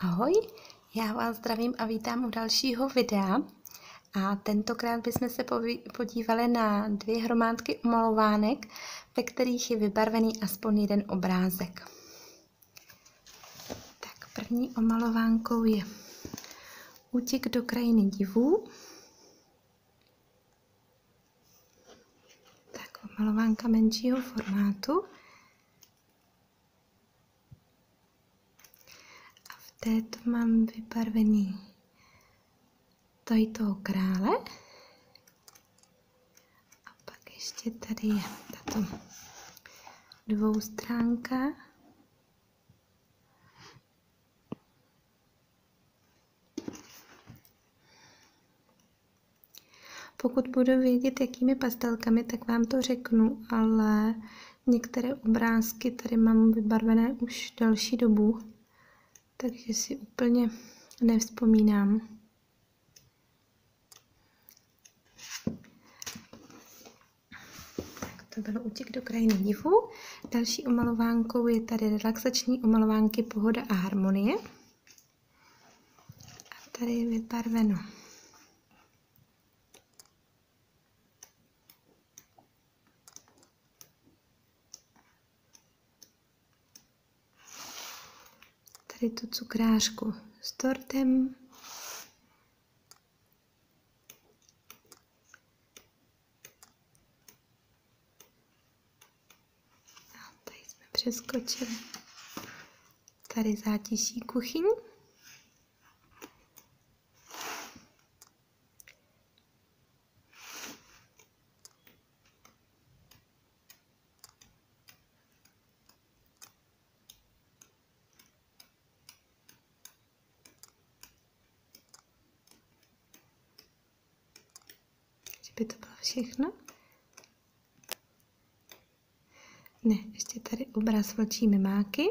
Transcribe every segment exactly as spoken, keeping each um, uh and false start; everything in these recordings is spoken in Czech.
Ahoj, já vás zdravím a vítám u dalšího videa. A tentokrát bychom se podívali na dvě hromádky umalovánek, ve kterých je vybarvený aspoň jeden obrázek. Tak první omalovánkou je Útěk do krajiny divů. Tak omalovánka menšího formátu. Této mám vybarvený tady toho krále. A pak ještě tady je tato dvoustránka. Pokud budu vědět, jakými pastelkami, tak vám to řeknu, ale některé obrázky tady mám vybarvené už delší dobu, takže si úplně nevzpomínám. Tak to bylo Útěk do krajiny divů. Další omalovánkou je tady relaxační omalovánky Pohoda a harmonie. A tady je vybarveno tady tu cukrářku s tortem. A tady jsme přeskočili. Tady zátiší kuchyň. By to bylo všechno? Ne, ještě tady obraz vlčí mimáky.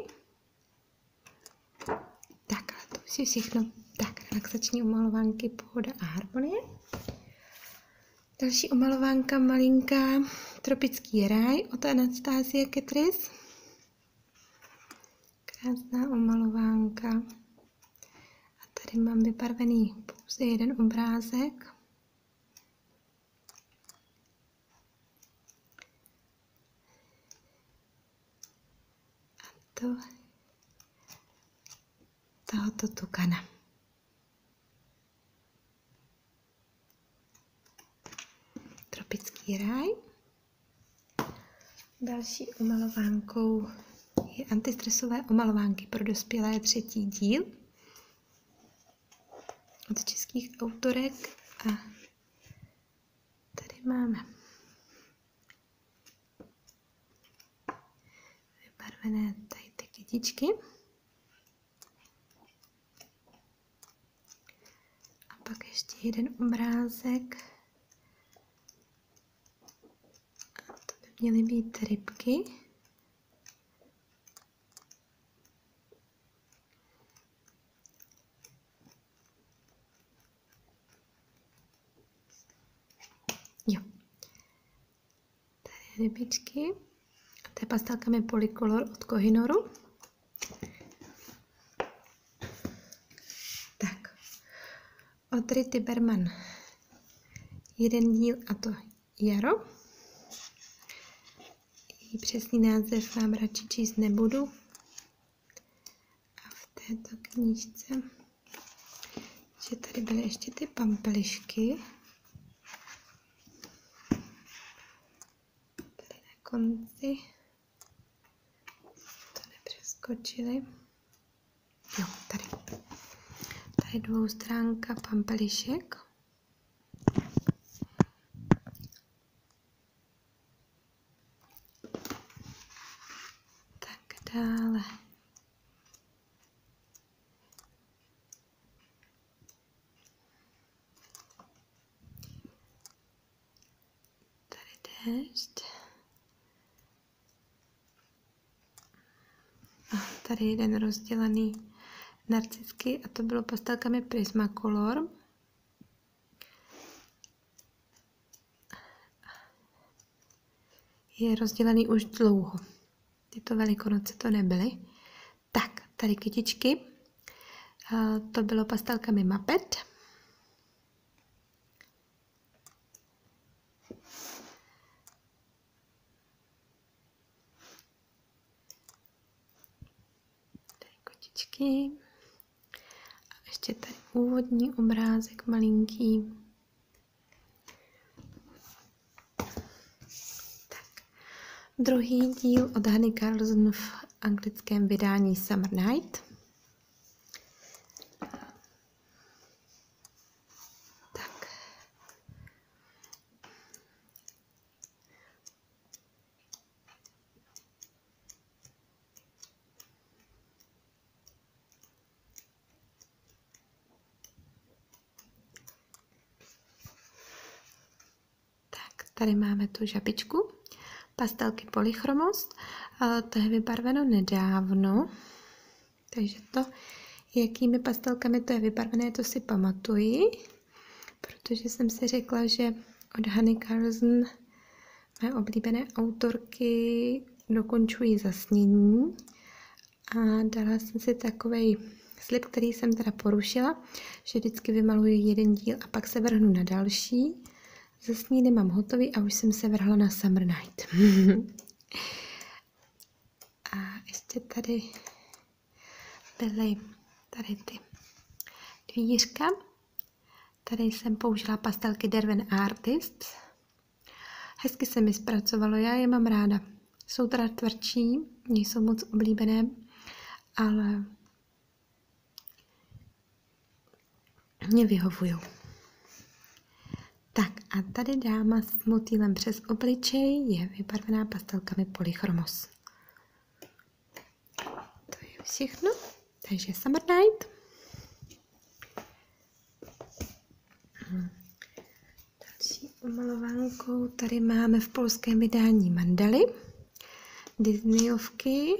Tak, ale to už je všechno. Tak, relaxační omalovánky Pohoda a harmonie. Další omalovánka malinká Tropický ráj od Anastasie Ketris. Krásná omalovánka. A tady mám vybarvený pouze jeden obrázek. To, tohoto tukana. Tropický ráj. Další omalovánkou je Antistresové omalovánky pro dospělé třetí díl od českých autorek. A tady máme vybarvené tady ty kytičky. A pak ještě jeden obrázek. A to by měly být rybky. Jo. Tady rybičky. To je pastelkami Polycolor od Kohinoru. Tak. Od Rity Berman. Jeden díl, a to Jaro. Její přesný název vám radši číst nebudu. A v této knížce, že tady byly ještě ty pampelišky. Tady na konci. Skočili. Jo, tady. Tady dvoustránka pampelišek. Tak dále. Tady déšť. Tady jeden rozdělaný narcisky a to bylo pastelkami Prismacolor. Je rozdělaný už dlouho. Tyto velikonoce to nebyly. Tak, tady kytičky. To bylo pastelkami Muppet. Tady kotičky. A ještě tady úvodní obrázek malinký. Tak. Druhý díl od Hany Carlson v anglickém vydání Summer Night. Tady máme tu žabičku, pastelky Polychromos, to je vybarveno nedávno, takže to, jakými pastelkami to je vybarvené, to si pamatuji, protože jsem si řekla, že od Hany Carlson mé oblíbené autorky dokončují zasnění a dala jsem si takovej slib, který jsem teda porušila, že vždycky vymaluji jeden díl a pak se vrhnu na další. Zasníny mám hotový a už jsem se vrhla na Summer Night. A ještě tady byly tady ty dvířka. Tady jsem použila pastelky Derwent Artist. Hezky se mi zpracovalo, já je mám ráda. Jsou teda tvrdší, nejsou moc oblíbené, ale mě vyhovují. Tak a tady dáma s motýlem přes obličej je vybarvená pastelkami Polychromos. To je všechno. Takže Summer Night. Další omalovánkou tady máme v polském vydání mandaly. Disneyovky.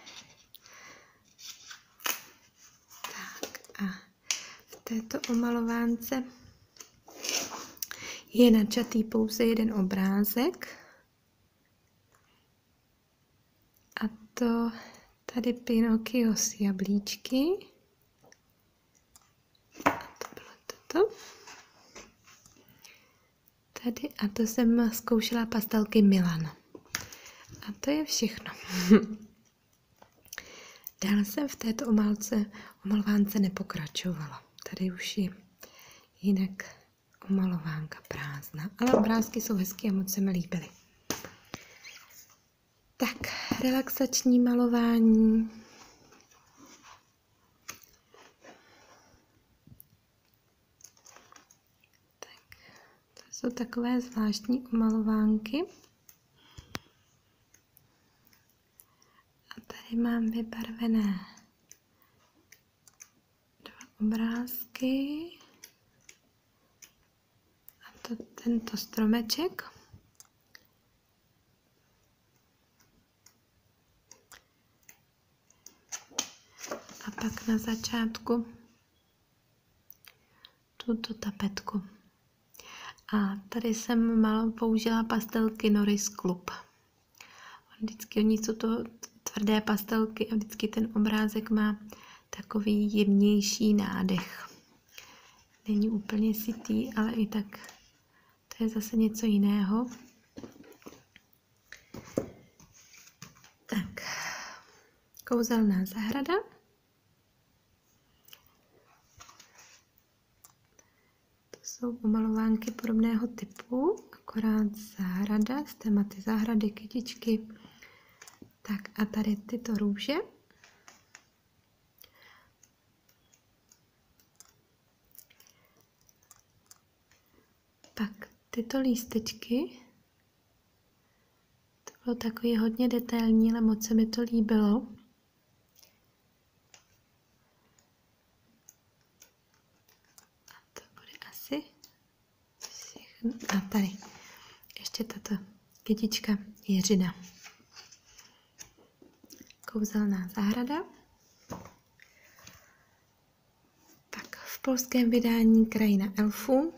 Tak a v této omalovánce je načatý pouze jeden obrázek. A to tady Pinocchio s jablíčky. A to bylo toto. Tady a to jsem zkoušela pastelky Milan. A to je všechno. Dále jsem v této omálce, omalovánce nepokračovala. Tady už je jinak omalovánka prázdná, ale obrázky jsou hezké a moc se mi líbily. Tak, relaxační malování. Tak, to jsou takové zvláštní omalovánky. A tady mám vybarvené dva obrázky. To, tento stromeček. A pak na začátku tuto tapetku. A tady jsem malo použila pastelky Norris Club. Vždycky oni jsou to tvrdé pastelky a vždycky ten obrázek má takový jemnější nádech. Není úplně sytý, ale i tak to je zase něco jiného. Tak, kouzelná zahrada. To jsou omalovánky podobného typu, akorát zahrada, z tématy zahrady, kytičky. Tak a tady tyto růže. Pak tyto lístečky, to bylo takový hodně detailní, ale moc se mi to líbilo. A to bude asi všechno. A tady ještě tato kytička Jiřina. Kouzelná zahrada. Tak v polském vydání Krajina elfů.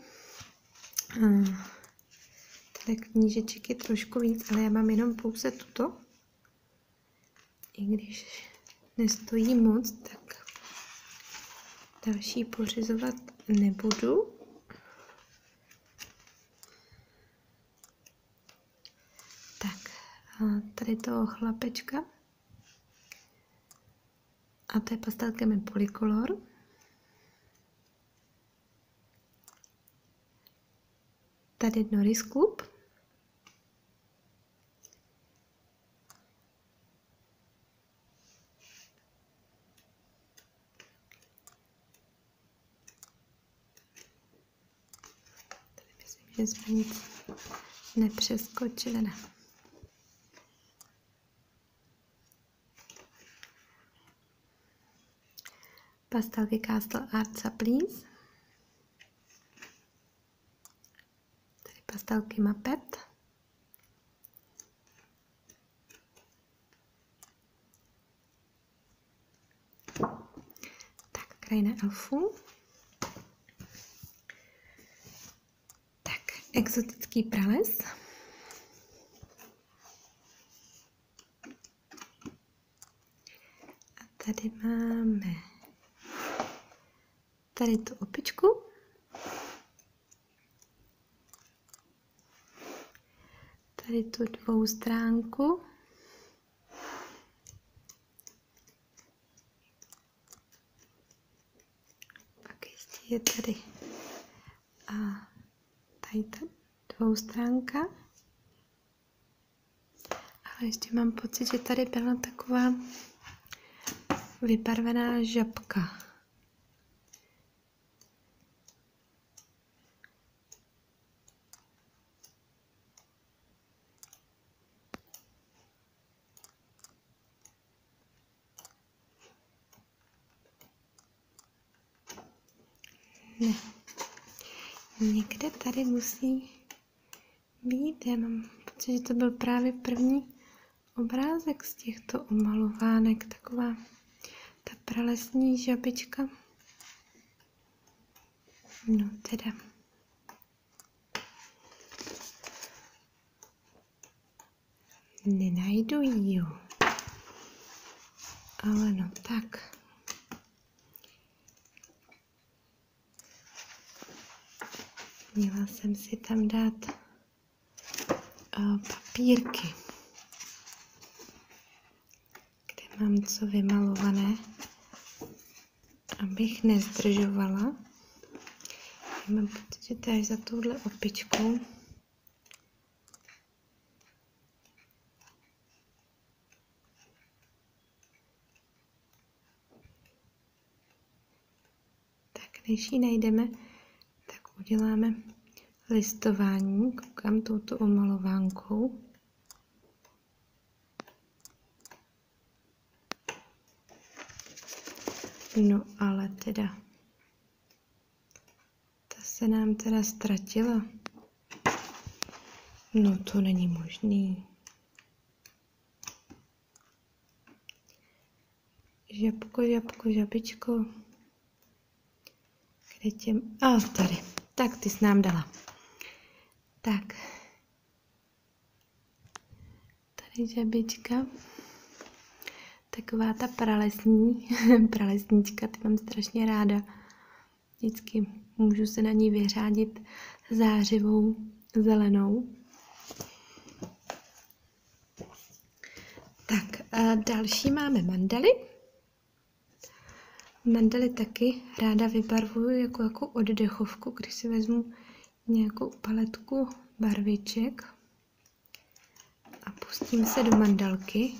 Tady knížeček je trošku víc, ale já mám jenom pouze tuto. I když nestojí moc, tak Další pořizovat nebudu. Tak, a tady toho chlapečka. A to je pastelka mi Polycolor. Tady Norris Club. Tady myslím, že jsme nic nepřeskočili. Ne. Pastelky Castle Art Saplings. Tady pastelky Muppet. Tak, krajina elfů. Tak, exotický prales. A tady máme tady tu opičku. Tady tu dvou stránku. Pak ještě je tady a tady ta dvou stránka. Ale ještě mám pocit, že tady byla taková vybarvená žabka. Ne. Někde tady musí být. Já mám pocit, že to byl právě první obrázek z těchto omalovánek. Taková ta pralesní žabička. No teda. Nenajdu ji. Ale no tak. Měla jsem si tam dát uh, papírky, kde mám co vymalované, abych nezdržovala. Já mám pocit, že tady za touhle opičkou tak než ji najdeme, tak uděláme listování, koukám touto omalovánkou. No ale teda, ta se nám teda ztratila. No to není možný. Žabko, žabko, žabičko. Kde tě... A tady. Tak ty jsi nám dala. Tak. Tady žabička. Taková ta pralesní, pralesníčka, ty mám strašně ráda. Vždycky můžu se na ní vyřádit zářivou zelenou. Tak a další máme mandely. Mandely taky ráda vybarvuju jako, jako oddechovku, když si vezmu nějakou paletku barviček a pustím se do mandelky.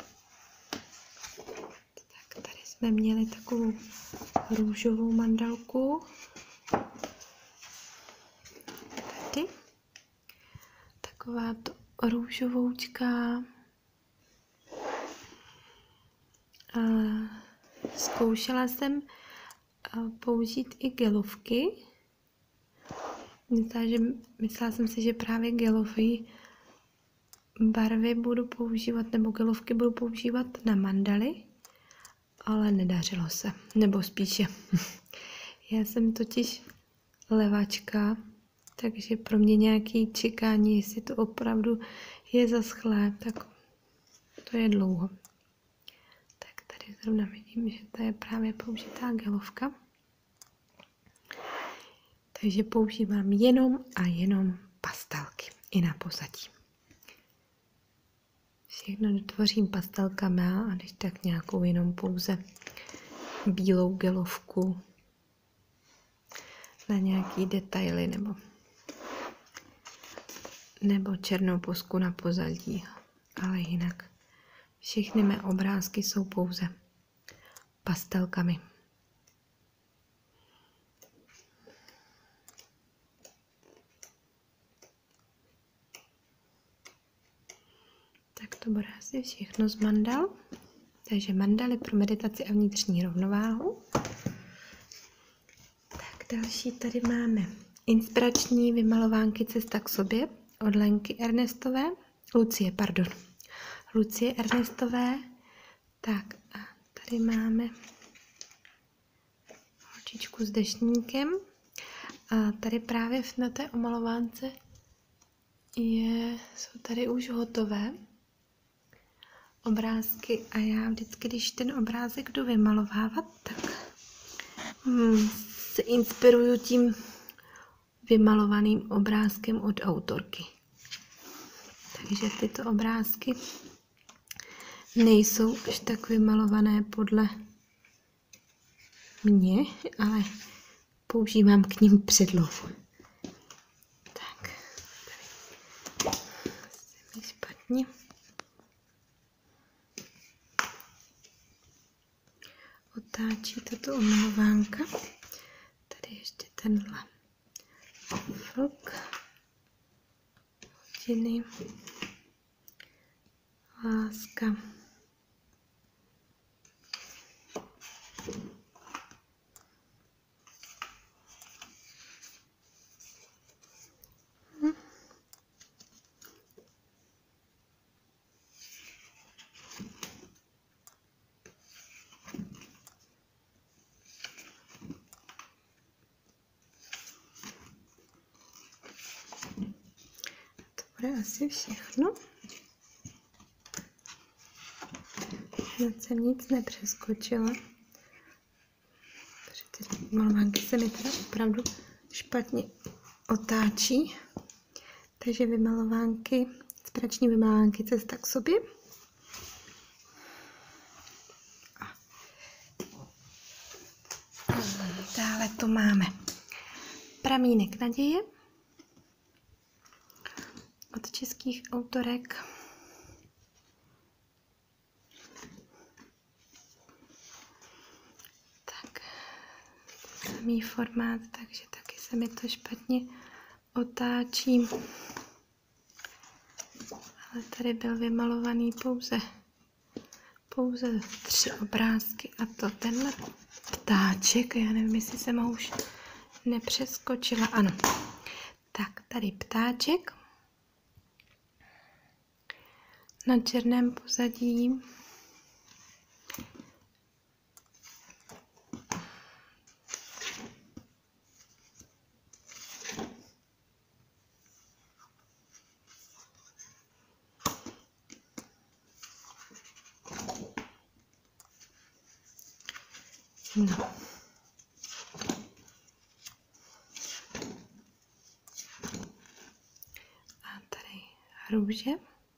Tak tady jsme měli takovou růžovou mandelku. Tady. Taková to růžovoučka. A zkoušela jsem použít i gelovky. Myslela, že, myslela jsem si, že právě gelové barvy budu používat, nebo gelovky budu používat na mandely, ale nedařilo se, nebo spíše. Já jsem totiž levačka, takže pro mě nějaký čekání, jestli to opravdu je zaschlé, tak to je dlouho. Tak tady zrovna vidím, že to je právě použitá gelovka. Takže používám jenom a jenom pastelky i na pozadí. Všechno dotvořím pastelkami a když tak nějakou jenom pouze bílou gelovku na nějaký detaily nebo, nebo černou posku na pozadí. Ale jinak všechny mé obrázky jsou pouze pastelkami. Tak to bude asi všechno z mandal. Takže mandaly pro meditaci a vnitřní rovnováhu. Tak další tady máme inspirační vymalovánky Cesta k sobě od Lenky Ernestové. Lucie, pardon. Lucie Ernestové. Tak a tady máme holčičku s deštníkem. A tady právě na té omalovánce je, jsou tady už hotové obrázky a já vždycky, když ten obrázek jdu vymalovávat, tak hmm, se inspiruju tím vymalovaným obrázkem od autorky. Takže tyto obrázky nejsou až tak vymalované podle mě, ale používám k nim předlohu. Tak, tady se mi špatně otáčí tato omalovánka. Tady ještě tenhle vlk, hodiny, láska. Hm. To bude asi všechno. Hned jsem nic nepřeskočila. Protože ty malovánky se mi teda opravdu špatně otáčí. Takže vymalovánky, inspirační vymalovánky Cesta k sobě. Dále tu máme Pramínek naděje od českých autorek. Tak, samý formát, takže taky se mi to špatně otáčí. Ale tady byl vymalovaný pouze, pouze tři obrázky a to tenhle ptáček, já nevím, jestli jsem ho už nepřeskočila, ano. Tak, tady ptáček na černém pozadí. No. A tady růže.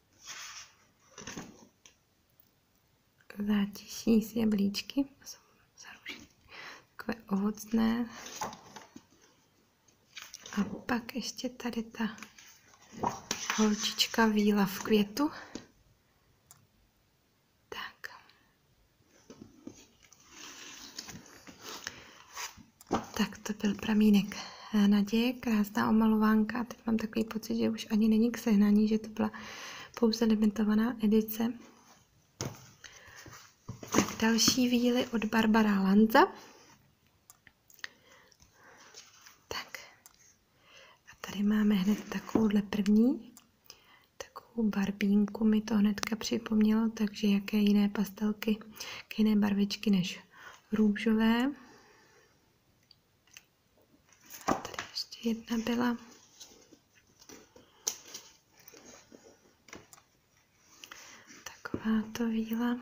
Zátiší z jablíčky. Takové ovocné. A pak ještě tady ta holčička víla v květu. Tak to byl Pramínek naděje, krásná omalovánka. Teď mám takový pocit, že už ani není k sehnání, že to byla pouze limitovaná edice. Tak další víly od Barbara Lanza. Tak a tady máme hned takovouhle první, takovou barbínku, mi to hnedka připomnělo, takže jaké jiné pastelky, jaké jiné barvičky než růžové. Tady ještě jedna byla. Takováto víla.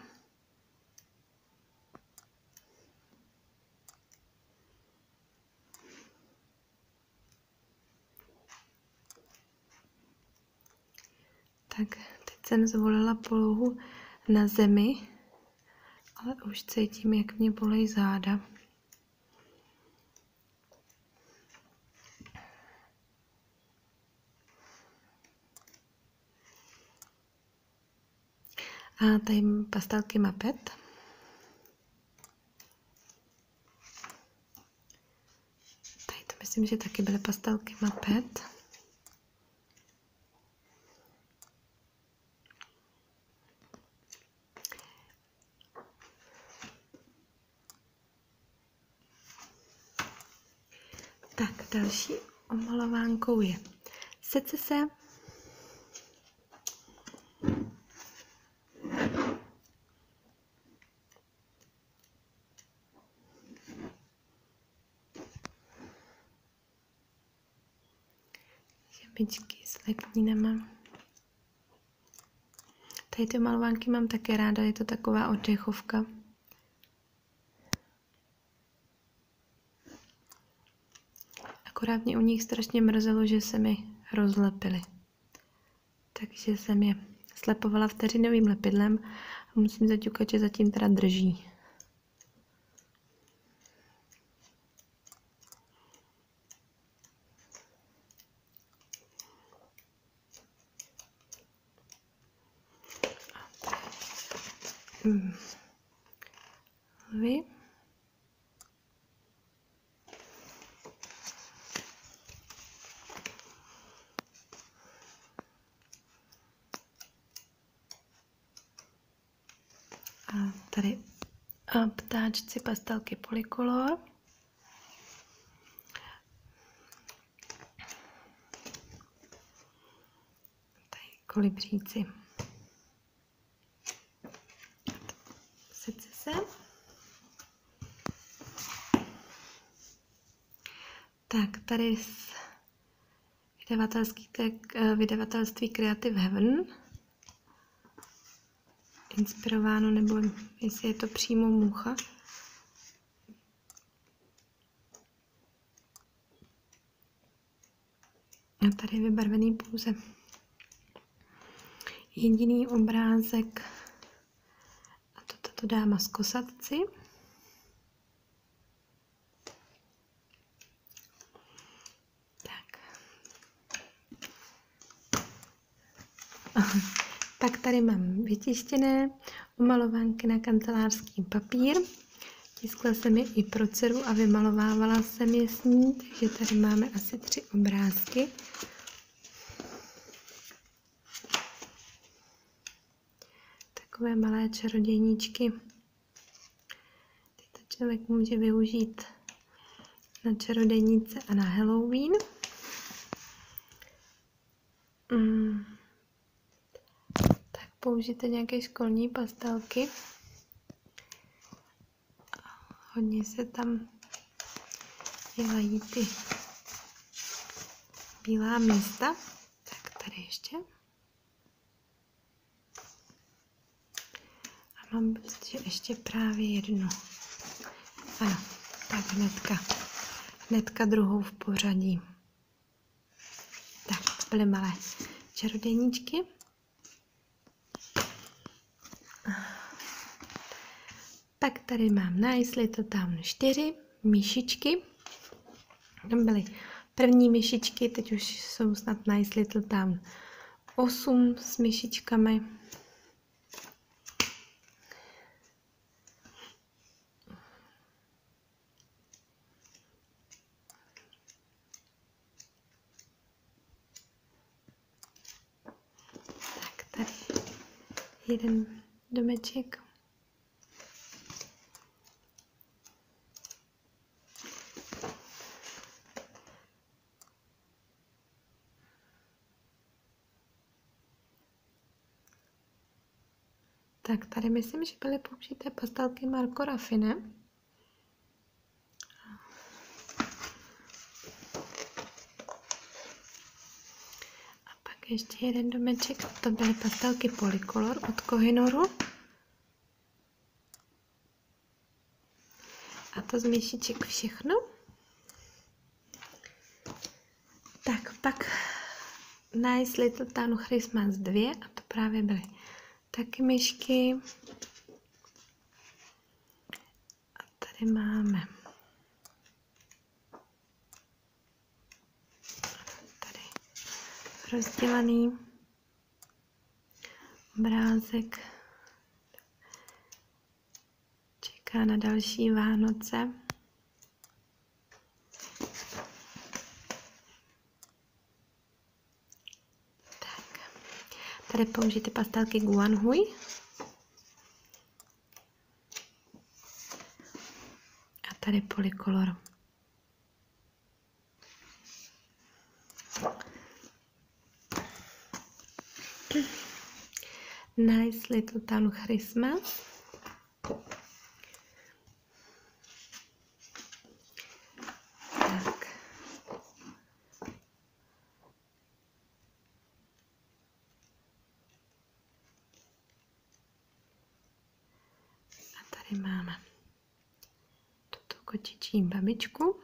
Tak teď jsem zvolila polohu na zemi, ale už cítím, jak mě bolí záda. A tady mám pastelky Mapet. Tady to myslím, že taky byly pastelky Mapet. Tak, další omalovánkou je Secese. Žebičky s lepninama. Tady ty malovánky mám také ráda, je to taková oddechovka. Akorát mě u nich strašně mrzelo, že se mi rozlepily. Takže jsem je slepovala vteřinovým lepidlem a musím zaťukat, že zatím teda drží. Hmm. Vy. A tady a ptáčci pastelky Polycolor. Tady kolibříci. Secese. Tak, tady z vydavatelský, vydavatelství Creative Heaven. Inspirováno, nebo jestli je to přímo mucha. A tady je vybarvený pouze jediný obrázek. A to tato dáma z kosatci. Tak. Pak tady mám vytištěné omalovánky na kancelářský papír. Tiskla jsem je i pro dceru a vymalovávala jsem je s ní, takže tady máme asi tři obrázky. Takové malé čarodějníčky. Tyto člověk může využít na čarodějnice a na Halloween. Mm. Tak použijte nějaké školní pastelky. Hodně se tam dělají ty bílá místa. Tak tady ještě. A mám prostě ještě právě jednu. Ano, tak hnedka. Hnedka druhou v pořadí. Tak, to byly malé čarodějníčky. Pak tady mám Nice Little Town čtyři myšičky. Tam byly první myšičky, teď už jsou snad Nice Little Town osm s myšičkami. Tak tady jeden domeček. Tak tady myslím, že byly použité pastelky Marco Raffine. A pak ještě jeden domeček, to byly pastelky Polycolor od Kohinoru. A to z myšiček všechno. Tak pak Nice Little Town Christmas dva a to právě byly taky myšky. A tady máme tady rozdělaný obrázek. Čeká na další Vánoce. Tak. Tady použijte pastelky Guanhui. A tady Polycolor. Nice Little Town Christmas. Tak. A tady máme tuto kočičí babičku.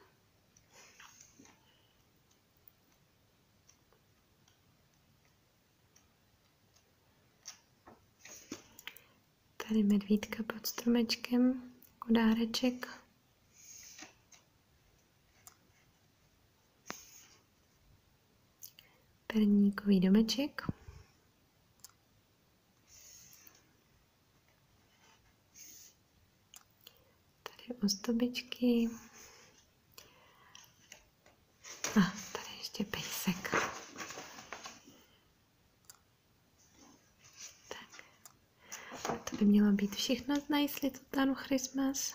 Tady medvídka pod stromečkem, jako dáreček. Perníkový domeček. Tady ozdobičky. A tady ještě pejsek. To by mělo být všechno z Nice Little Town Christmas.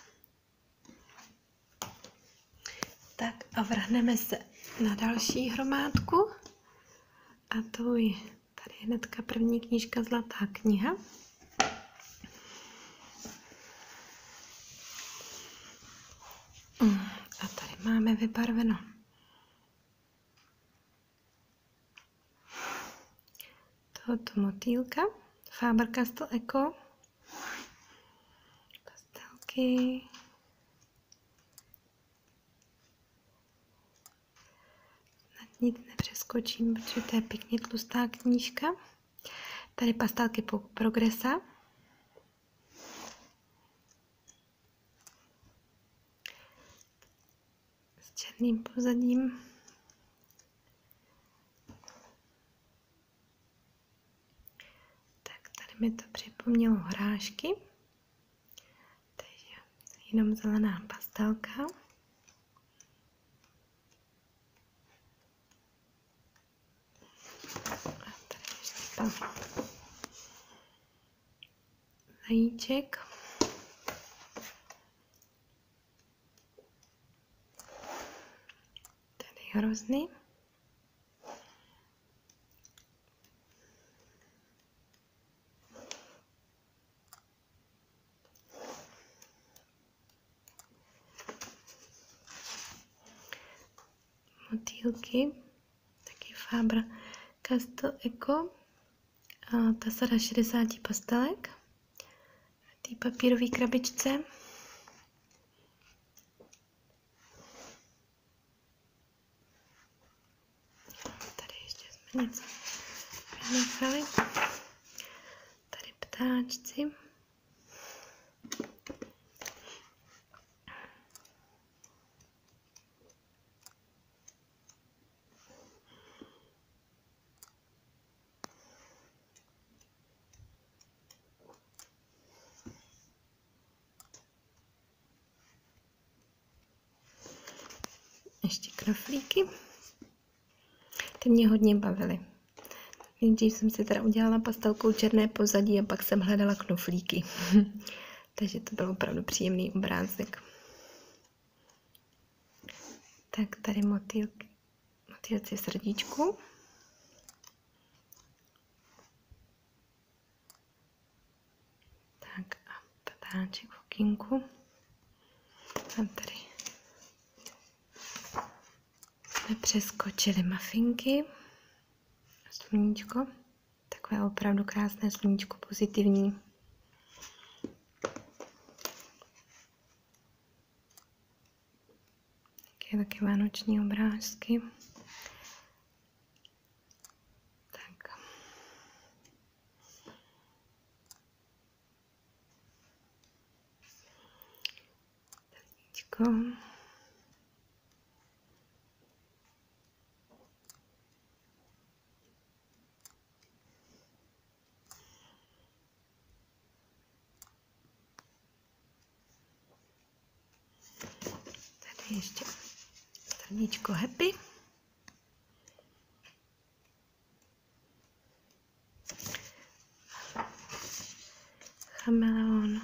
Tak a vrhneme se na další hromádku. A to je tady hnedka první knížka Zlatá kniha. A tady máme vybarveno tohoto motýlka. Faber-Castell Eco. Pastelky. Snad nic nepřeskočím, protože to je pěkně tlustá knížka. Tady pastelky Progressa. S černým pozadím. Mi to připomnělo hrášky, takže jenom zelená pastelka. A tady ještě tam zajíček. Tady hrozný. Motýlky, taky Faber-Castell Eco, a ta sada šedesát pastelek v té papírové krabičce. Tady ještě jsme něco vynechali. Tady ptáčci. Ještě knoflíky. Ty mě hodně bavily. Nejdřív jsem si teda udělala pastelkou černé pozadí a pak jsem hledala knoflíky. Takže to byl opravdu příjemný obrázek. Tak tady motýlky, motýlci v srdíčku. Tak a ptáček v okýnku. A tady jsme přeskočili mafinky. Sluníčko. Takové opravdu krásné sluníčko, pozitivní. Také taky vánoční obrázky. srdíčko. Tady ještě srdíčko happy. Chameleon.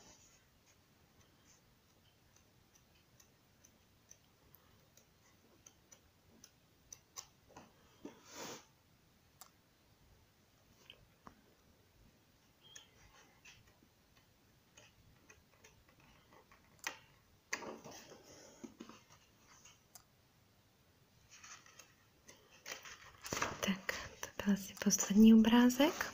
Tak, to byl asi poslední obrázek.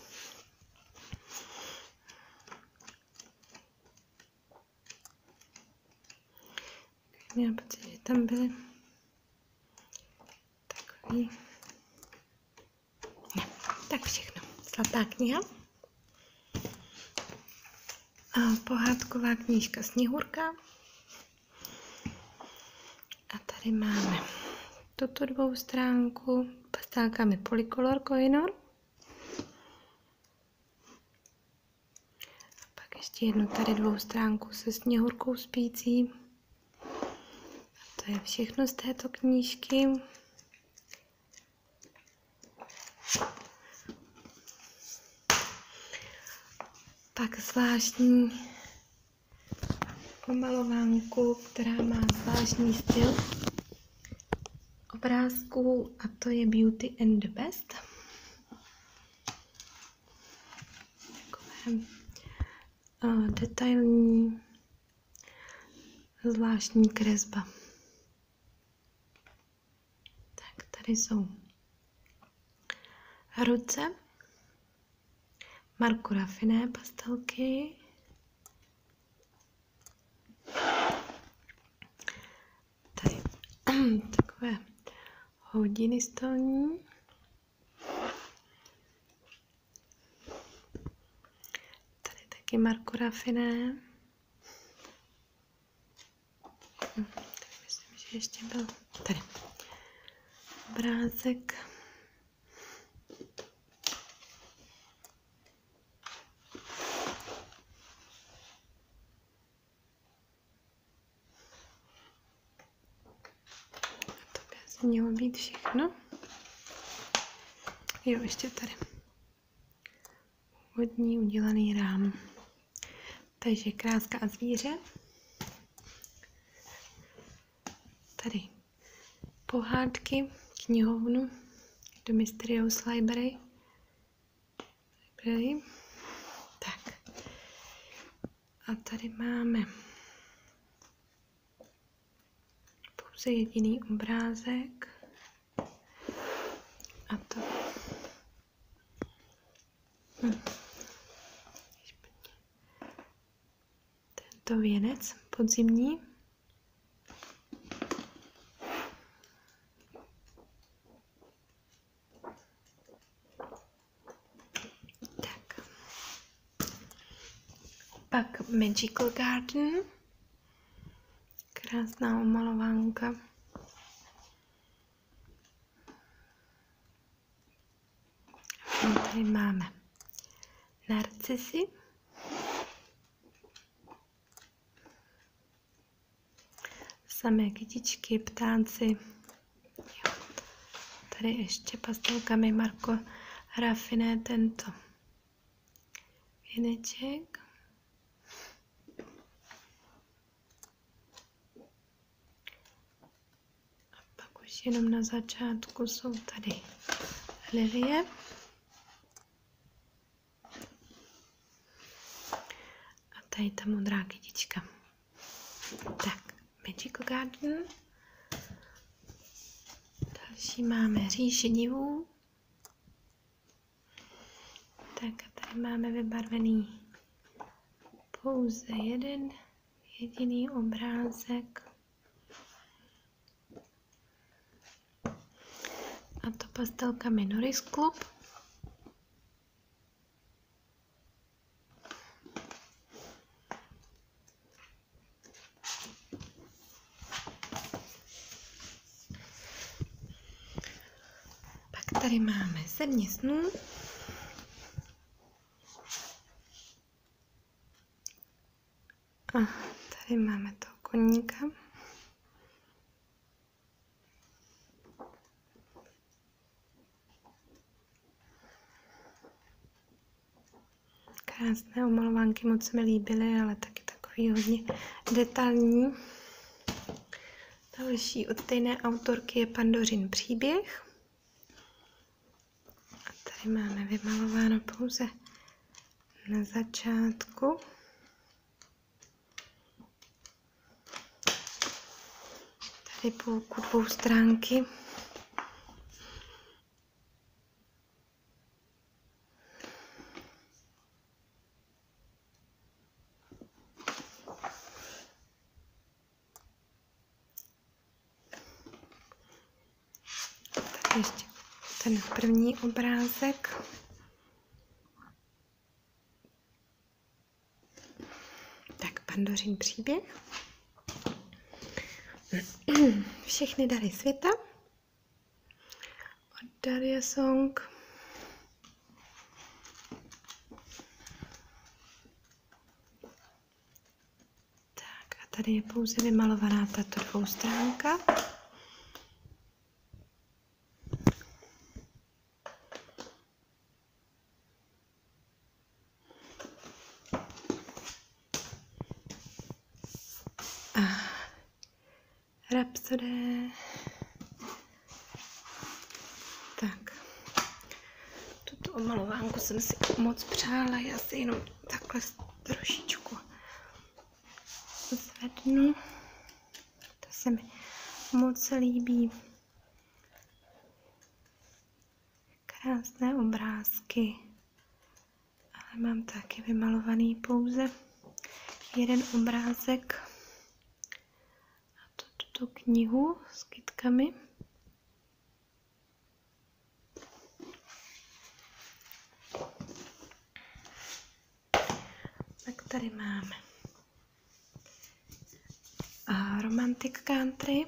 Měla pocit, že tam byly takový... Ne, tak všechno. Svatá kniha. A pohádková knížka Sněhurka. A tady máme tuto dvou stránku pastelkami Polycolor Kohinoor. A pak ještě jednu tady dvou stránku se Sněhurkou spící. A to je všechno z této knížky. Pak zvláštní pomalovánku, která má zvláštní styl obrázků, a to je Beauty and the Beast. Takové uh, detailní, zvláštní kresba. Tak tady jsou ruce, Marco Raffiné pastelky, tady takové hodiny stolní, tady taky Marco Raffiné, tady myslím, že ještě byl tady obrázek. Mělo být všechno. Jo, ještě tady. Úvodní udělaný rám. Takže kráska a zvíře. Tady pohádky, knihovnu, do Mysterious Library. Library. Tak. A tady máme pouze jediný obrázek. A to hm. tento věnec podzimní. Tak. Pak Magical Garden. Krásná omalovánka. A tady máme narcisy. Samé kytičky, ptáci. Jo. Tady ještě pastelkami Marco Raffiné tento věneček. A pak už jenom na začátku jsou tady lilie. A tady ta modrá kytička. Tak. Magical Garden. Další máme Říši divů. Tak a tady máme vybarvený pouze jeden jediný obrázek. A to pastelkami Norris Club. tady máme Země snů. A tady máme toho koníka. Krásné omalovánky, moc se mi líbily, ale taky takový hodně detailní. Další od stejné autorky je Pandořin příběh. A tady máme vymalováno pouze na začátku. Tady půlku dvou stránky. Ještě ten první obrázek. Tak, Pandořin příběh. Všechny dary světa. Od Daria Song. Tak a tady je pouze vymalovaná tato dvoustránka. Rapsodie. Tak, tuto omalovánku jsem si moc přála, já si jenom takhle trošičku zvednu. To se mi moc líbí. Krásné obrázky, ale mám taky vymalovaný pouze jeden obrázek. Tu knihu s kytkami. Tak tady máme a Romantic Country.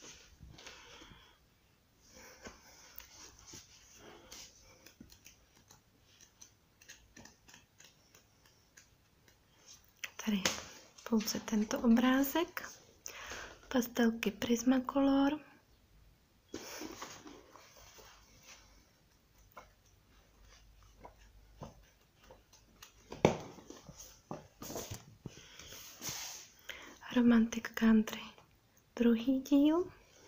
Tady pouze tento obrázek. Pastelky Prismacolor. Romantic Country. Druhý díl.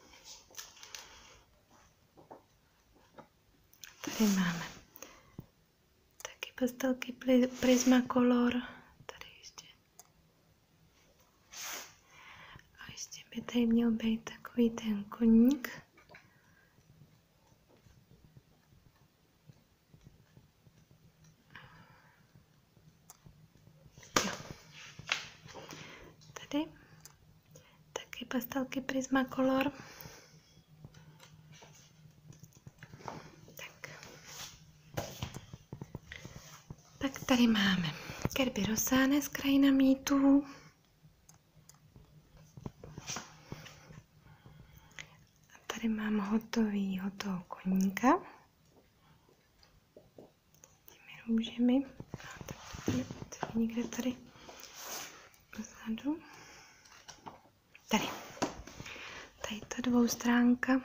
Tady máme taky pastelky Prismacolor. Tady ještě. A ještě by tady měl být takový ten koník. Jo. Tady taky pastelky Prismacolor. Tak. Tak tady máme Kerby Rosáne z Krajina mýtů. Tady mám hotovýho toho koníka. Těmi růžemi. Tak někde tady vzadu. Tady. Tady ta dvoustránka.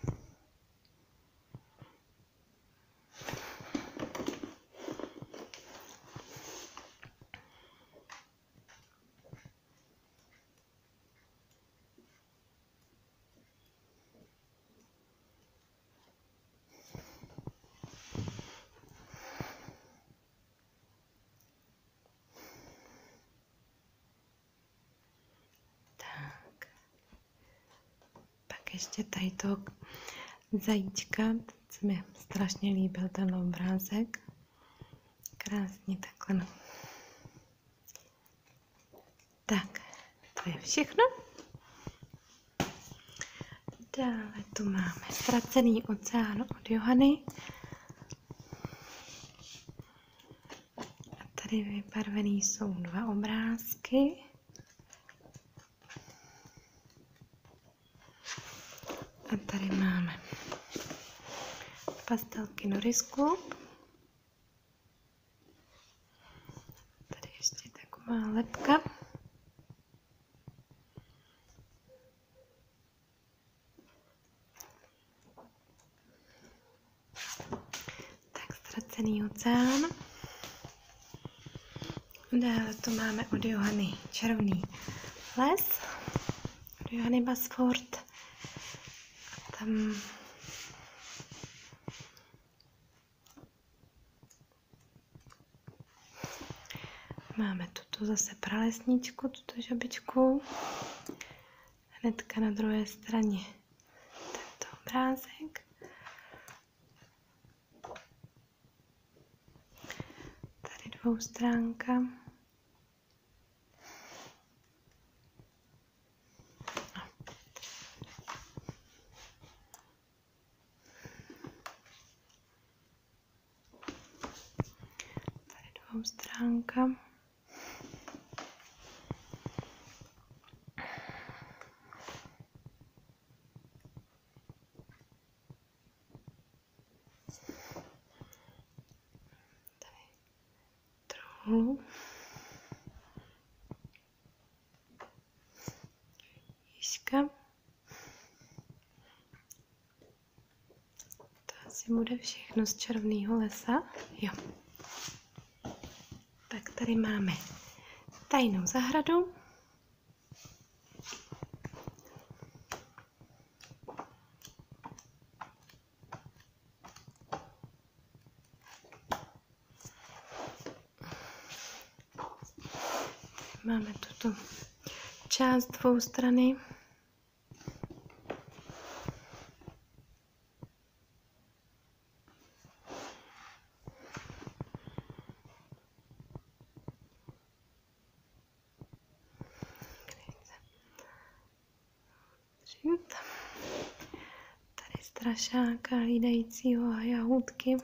Ještě tady toho zajíčka, se mi strašně líbil ten obrázek. Krásně takhle. No. Tak, to je všechno. Dále tu máme Ztracený oceán od Johany. A tady vybarvený jsou dva obrázky. A tady máme pastelky Norris Club. Tady ještě taková lepka. Tak Ztracený oceán. Dále tu máme od Johany Čarovný les. Od Johany Basford. A tam máme tuto zase pralesničku, tuto žabičku. Hnedka na druhé straně tento obrázek. Tady dvoustránka. Tady dvoustránka. Jížka. To asi bude všechno z Čarovného lesa. Jo. Tak tady máme Tajnou zahradu. Máme tuto část dvou strany. Tady strašáka hlídajícího a jahůdky.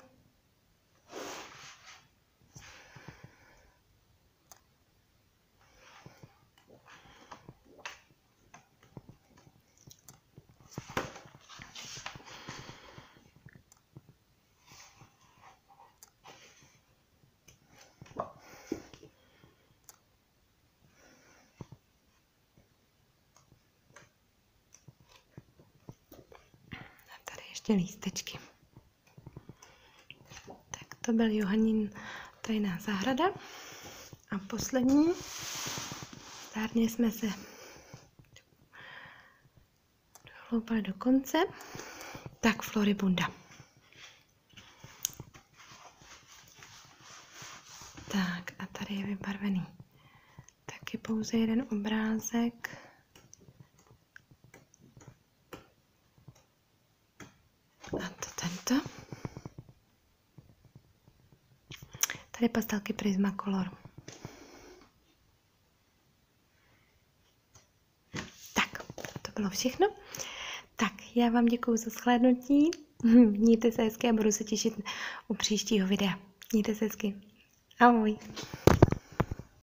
Ještě lístečky. Tak to byl Johanin Tajná zahrada. A poslední, zdárně jsme se dohloupali do konce, tak Floribunda. Tak a tady je vybarvený taky pouze jeden obrázek. A to tento. Tady pastelky Prismacolor. Tak, to bylo všechno. Tak, já vám děkuji za shlédnutí. Mějte se hezky a budu se těšit u příštího videa. Mějte se hezky. Ahoj.